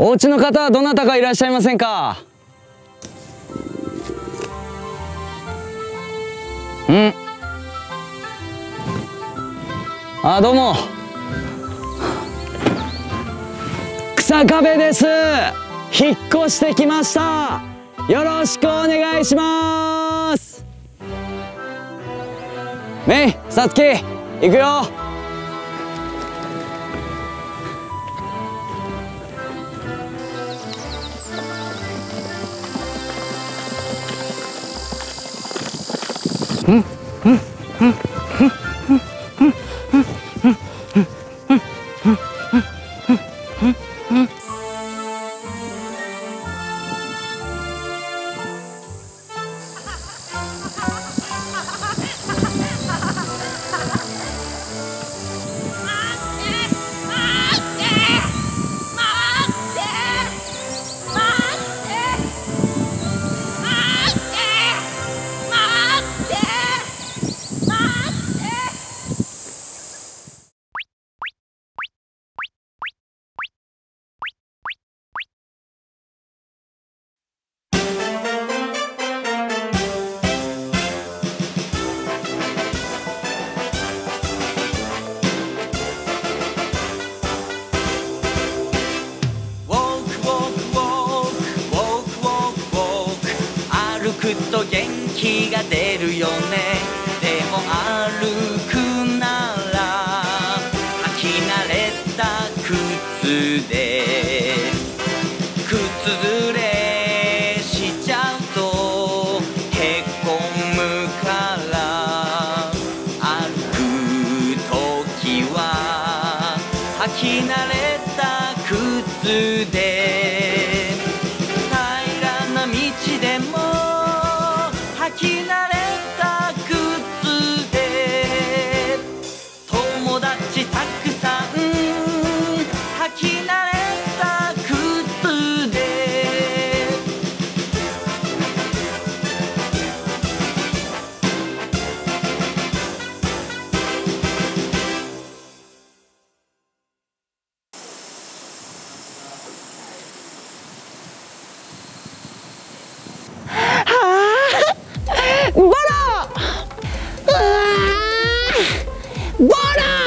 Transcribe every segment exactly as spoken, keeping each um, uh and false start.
お家の方はどなたかいらっしゃいませんか？ん？あ、どうも。草壁です。引っ越してきました。よろしくお願いします。めい、さつき、行くよ。うんうんうんうんと元気が出るよね。でも歩くなら履き慣れた靴で、靴ずれしちゃうとへこむから、歩くときは履き慣れた靴で、平らな道でも履き慣れた靴で、友達たくさん履き慣れた靴で。 ボロ！うわー！ボロ！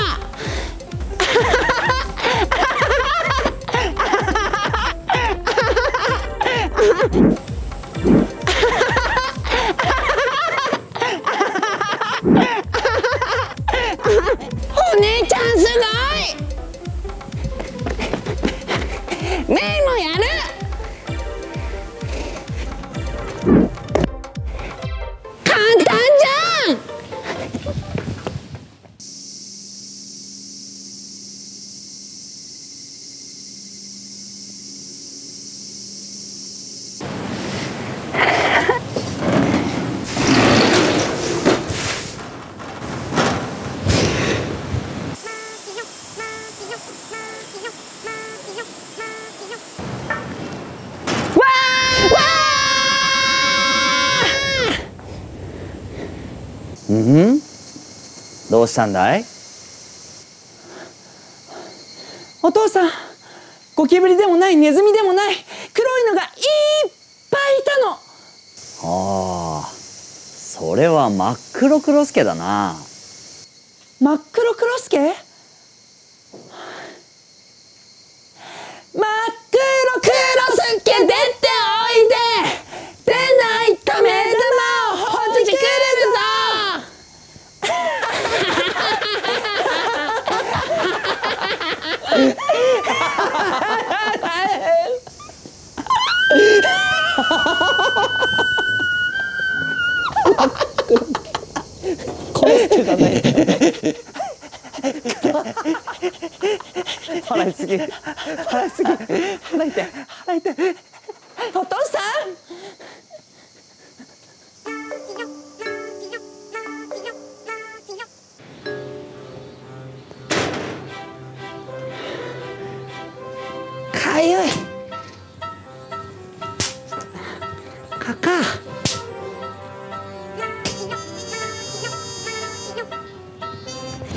お姉ちゃんすごい！メイもやる！ うん？どうしたんだい？ お父さん、ゴキブリでもないネズミでもない黒いのがいっぱいいたの。 ああ、それは真っ黒クロスケだな。 真っ黒クロスケ？真っ黒クロスケ出ておいで！出ないと目玉をほじくるぞ！ コロスケじゃない。払いすぎ。払いすぎ。払いて。払いて。 お父さん。かゆい。かか。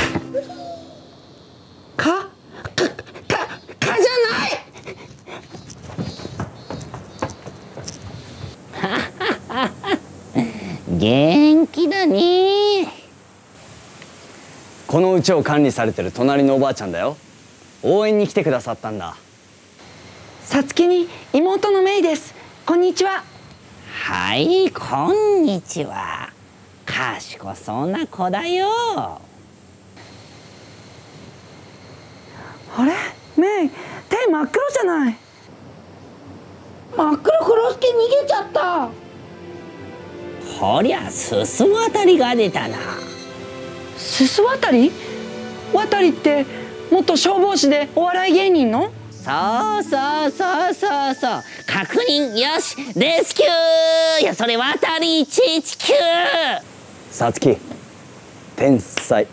か。か。か。かじゃない。 元気だね。 この家を管理されてる隣のおばあちゃんだよ。応援に来てくださったんだ。 さつきに妹のめいです。こんにちは。 はい、こんにちは。賢そうな子だよ。 あれ、めい、手真っ黒じゃない。真っ黒クロスケ逃げちゃった。 こりゃすす渡りが出たな。 すす渡り？渡りって元消防士でお笑い芸人の？ そうそうそうそうそう。確認よし。レスキュー。いやそれ渡りいちいちきゅう。 さつき、天才。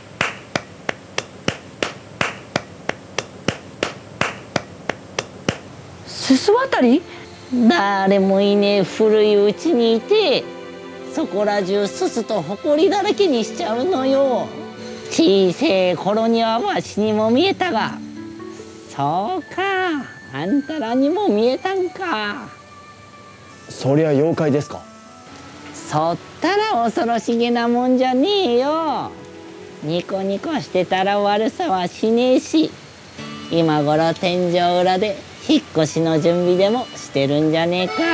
すす渡り？ 誰もいねえ古い家にいて、そこら中すすとほこりだらけにしちゃうのよ。小せえ頃にはわしにも見えたが、そうか、あんたらにも見えたんか。 そりゃ妖怪ですか？ そったら恐ろしげなもんじゃねえよ。ニコニコしてたら悪さはしねえし、今頃天井裏で引っ越しの準備でもしてるんじゃねえか。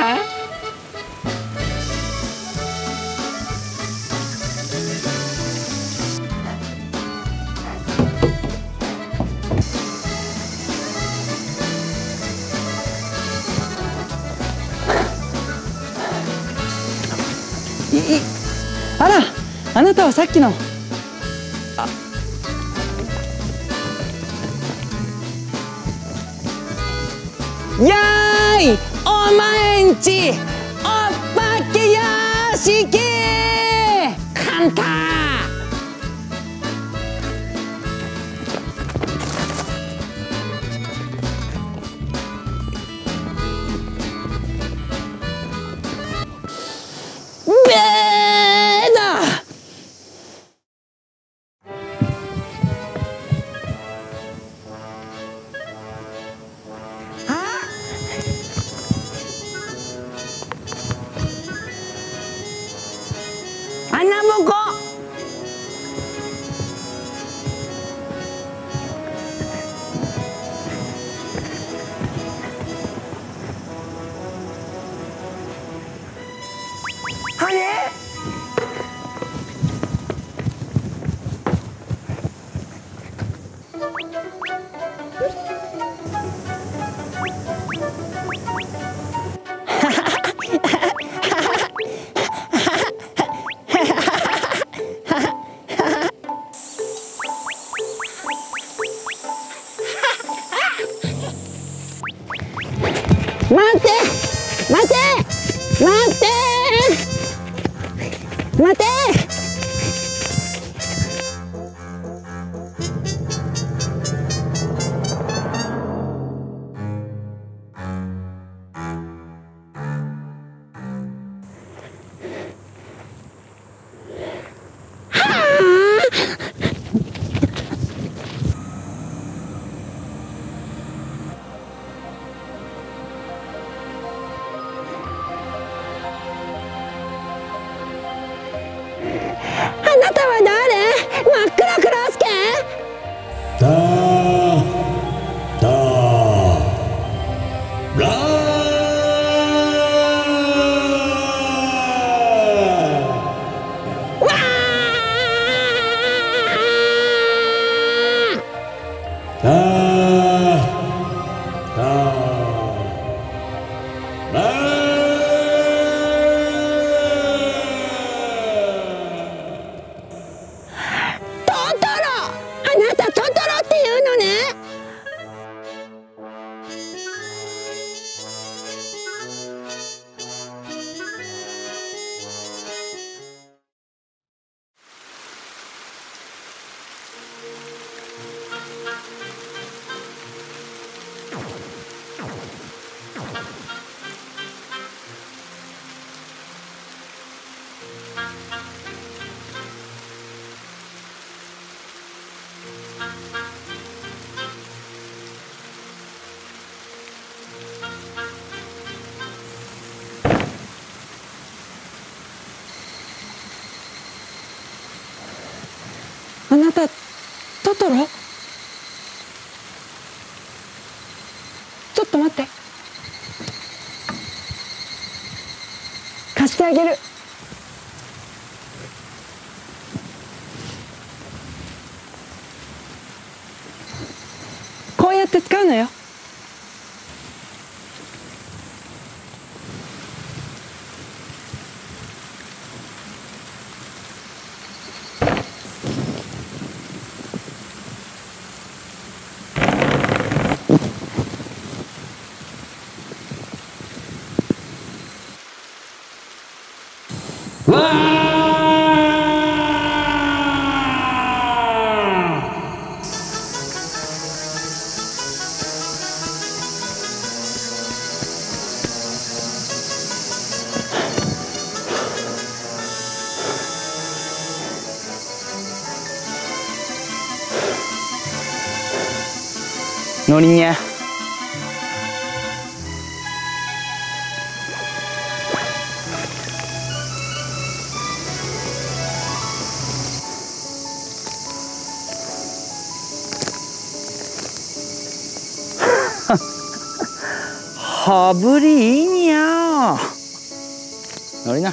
いいあら、あなたはさっきの。やーい、お前んちお化け屋敷。 カンタべーだ。穴ぼこ。あれ？待って待って待って待って。あなたは誰？真っ暗クロスケ？ だだらわー！ だだらあなたトトロっていうのね。 あなたトトロ？ちょっと待って、貸してあげる。こうやって使うのよ。 のりにゃ。羽振りいいにゃ。のりな。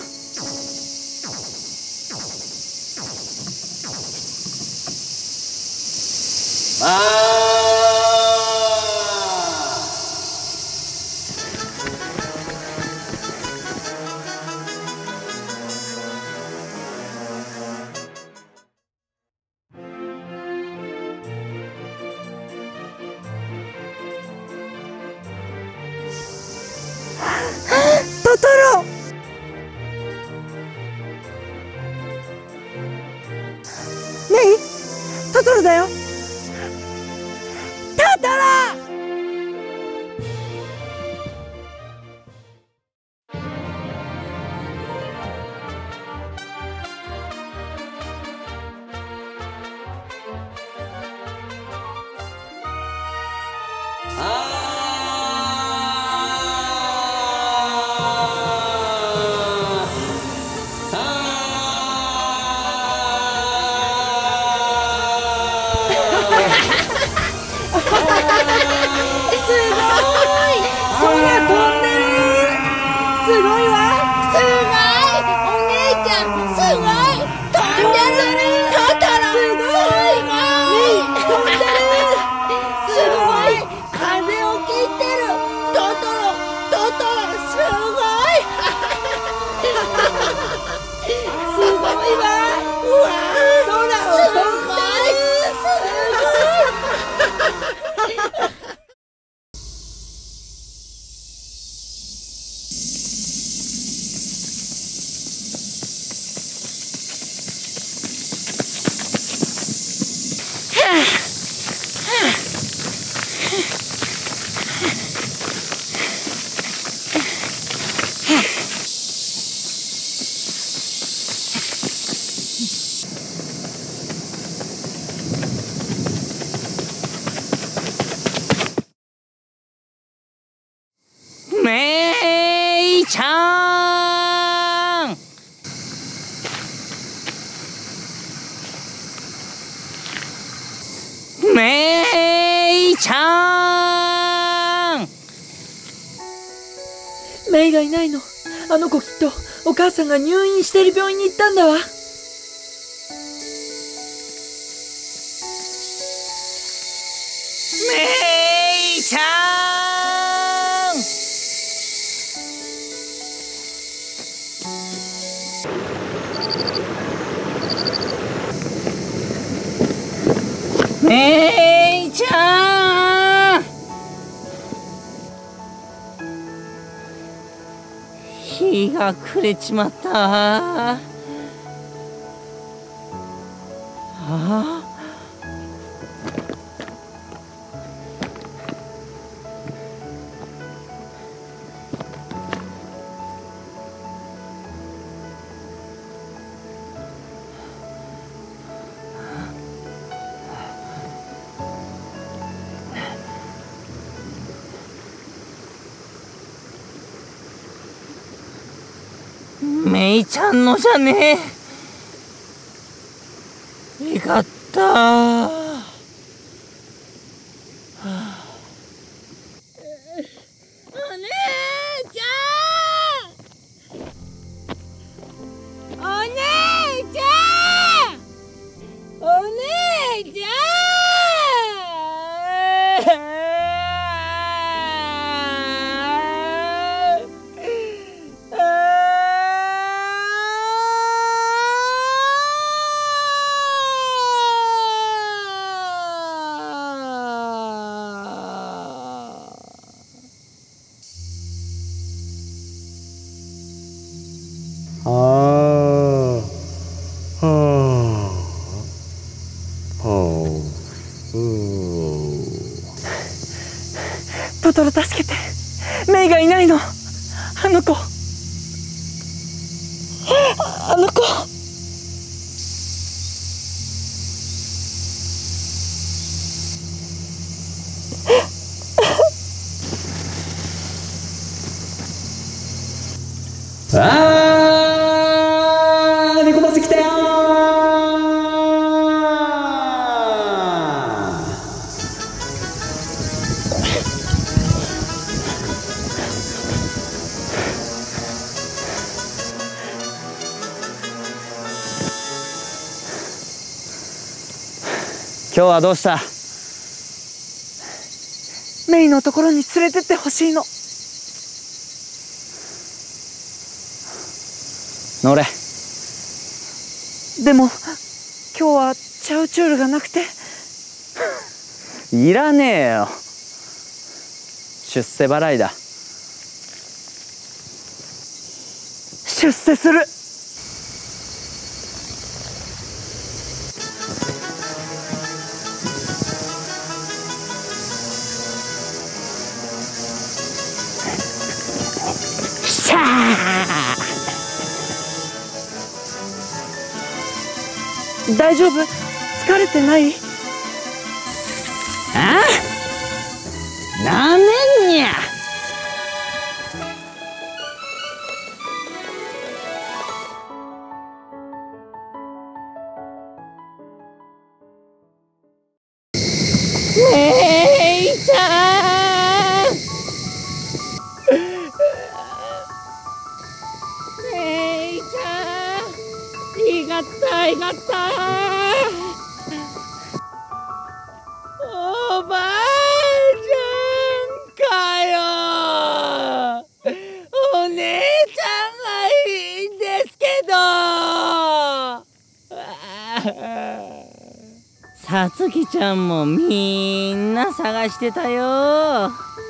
トトロ。メイ、トトロだよ。トトロ。 めいちゃん。めいちゃん。 メイがいないの。あの子きっとお母さんが入院している病院に行ったんだわ。 めいちゃん。めいちゃん。日が暮れちまった。ああ。めいちゃんのじゃねえ。えがっトトロ助けて、メイがいないの。あの子、あの子。 あー、猫バス来たよー。今日はどうした？ メイのところに連れてってほしいの。 乗れ。 でも今日はチャウチュールがなくて。 いらねえよ。出世払いだ。 出世する。 しゃあ。 大丈夫？疲れてない？ あ？なめんにゃ。めいちゃん。めいちゃん。いがったいがった。おばあちゃんかよ。お姉ちゃんがいいんですけど。さつきちゃんもみんな探してたよ。ん？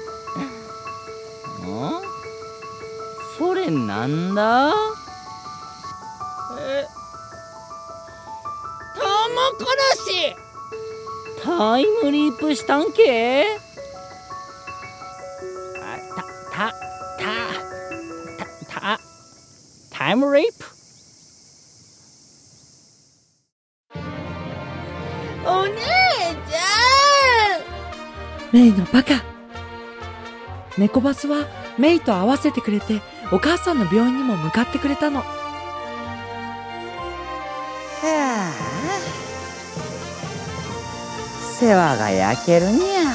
それなんだ？え、玉殺し。タイムリープしたんけ？あ、た、た、た、た、タイムリープ？お姉ちゃん！ メイのバカ。猫バスはメイと合わせてくれて、お母さんの病院にも向かってくれたの。 世話が焼けるにゃ。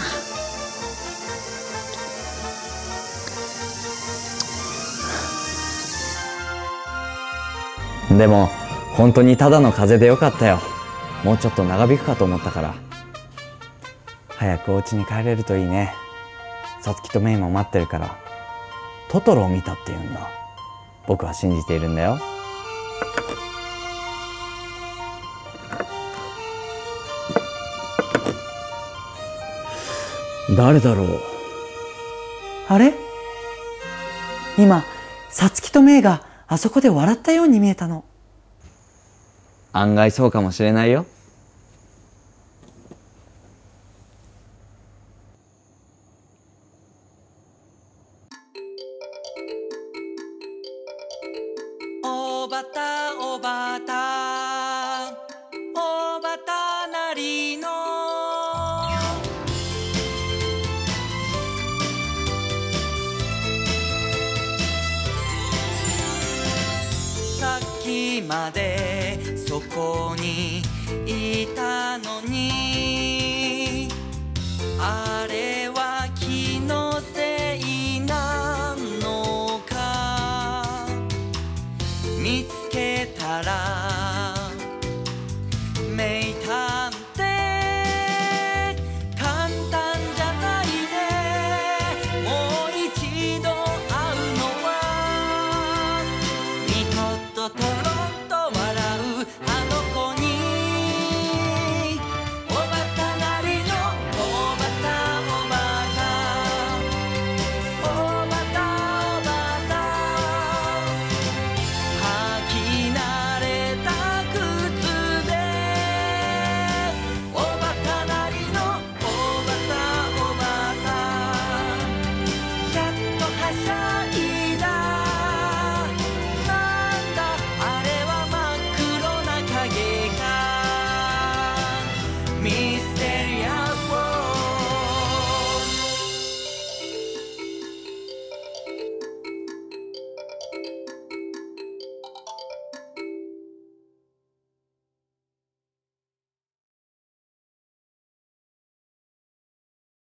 でも本当にただの風邪でよかったよ。もうちょっと長引くかと思ったから。早くお家に帰れるといいね。さつきとメイも待ってるから。トトロを見たって言うんだ。僕は信じているんだよ。誰だろう。 あれ？今、さつきとメイがあそこで笑ったように見えたの。 案外そうかもしれないよ。 おばたおばたおばたなりのさっきまでそこにいた